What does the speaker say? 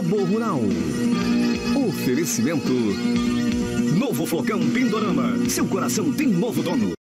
Sabor Rural. Oferecimento Novo Flocão Pindorama. Seu coração tem novo dono.